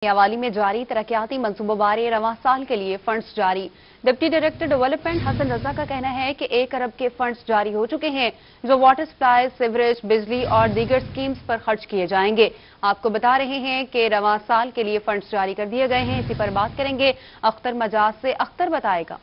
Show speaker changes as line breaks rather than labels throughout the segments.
मियांवाली में जारी तरक्याती मंसूबों बारे रवां साल के लिए फंड्स जारी। Deputy director development Hasan Raza का कहना है कि 1 अरब के फंड्स जारी हो चुके हैं जो वाटर सप्लाई, सीवरेज, बिजली और दीगर स्कीम्स पर खर्च किए जाएंगे। आपको बता रहे हैं कि रवां साल के लिए फंड्स जारी कर दिए गए हैं। इसी पर बात करेंगे अख्तर मजाज से। अख्तर बताएगा।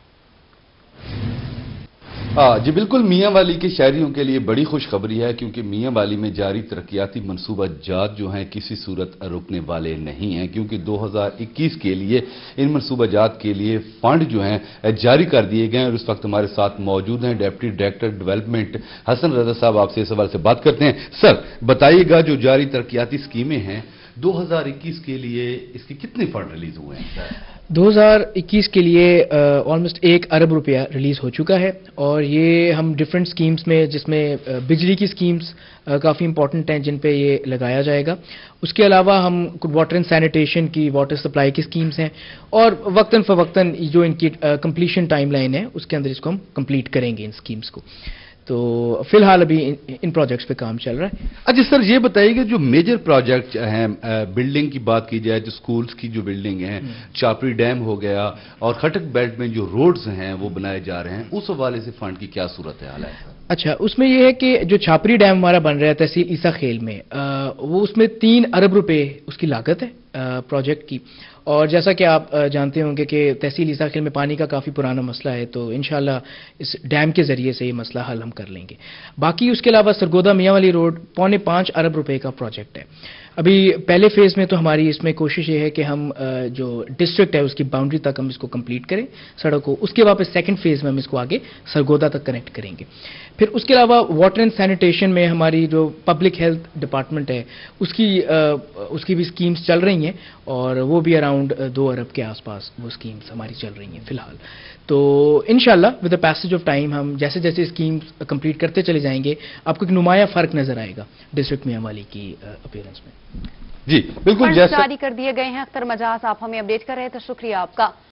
जी बिल्कुल, मियांवाली के शहरियों के लिए बड़ी खुशखबरी है क्योंकि मियांवाली में जारी तरक्याती मनसूबा जात जो हैं किसी सूरत रुकने वाले नहीं हैं, क्योंकि 2021 के लिए इन मनसूबा जात के लिए फंड जो हैं जारी कर दिए गए हैं। और इस वक्त हमारे साथ मौजूद हैं deputy director development Hasan Raza साहब। आपसे इस सवाल से बात करते हैं। सर बताइएगा, जो जारी तरक्याती स्कीमें हैं 2021 के लिए इसके कितने फंड रिलीज हुए हैं?
2021 के लिए ऑलमोस्ट 1 अरब रुपया रिलीज हो चुका है और ये हम डिफरेंट स्कीम्स में, जिसमें बिजली की स्कीम्स काफ़ी इंपॉर्टेंट हैं जिन पे ये लगाया जाएगा। उसके अलावा हम कुछ वाटर एंड सैनिटेशन की, वाटर सप्लाई की स्कीम्स हैं और वक्तन फवक्तन जो इनकी कंप्लीशन टाइमलाइन है उसके अंदर इसको हम कंप्लीट करेंगे इन स्कीम्स को। तो फिलहाल अभी इन प्रोजेक्ट्स पे काम चल रहा है।
अच्छा सर, ये बताइएगा जो मेजर प्रोजेक्ट हैं, बिल्डिंग की बात की जाए तो स्कूल्स की जो बिल्डिंग है, चापरी डैम हो गया और खटक बेल्ट में जो रोड्स हैं वो बनाए जा रहे हैं, उस हवाले से फंड की क्या सूरत हाल है?
अच्छा, उसमें यह है कि जो छापरी डैम हमारा बन रहा है तहसील ईसा खेल में, वो उसमें 3 अरब रुपए उसकी लागत है प्रोजेक्ट की। और जैसा कि आप जानते होंगे कि तहसील ईसा खेल में पानी का काफ़ी पुराना मसला है, तो इंशाल्लाह इस डैम के ज़रिए से ये मसला हल हम कर लेंगे। बाकी उसके अलावा सरगोदा मियांवाली रोड 4.25 अरब रुपए का प्रोजेक्ट है। अभी पहले फेज़ में तो हमारी इसमें कोशिश ये है कि हम जो डिस्ट्रिक्ट है उसकी बाउंड्री तक हम इसको कंप्लीट करें सड़क को। उसके वापस सेकंड फेज़ में हम इसको आगे सरगोदा तक कनेक्ट करेंगे। फिर उसके अलावा वाटर एंड सैनिटेशन में हमारी जो पब्लिक हेल्थ डिपार्टमेंट है उसकी भी स्कीम्स चल रही हैं और वो भी अराउंड 2 अरब के आसपास वो स्कीम्स हमारी चल रही हैं फिलहाल। तो इंशाल्लाह with the passage of time हम जैसे जैसे स्कीम्स कंप्लीट करते चले जाएंगे, आपको एक नुमाया फर्क नजर आएगा डिस्ट्रिक्ट मियांवाली की अपीयरेंस में।
जी बिल्कुल,
जारी कर दिए गए हैं। अख्तर मजाज आप हमें अपडेट कर रहे थे, शुक्रिया आपका।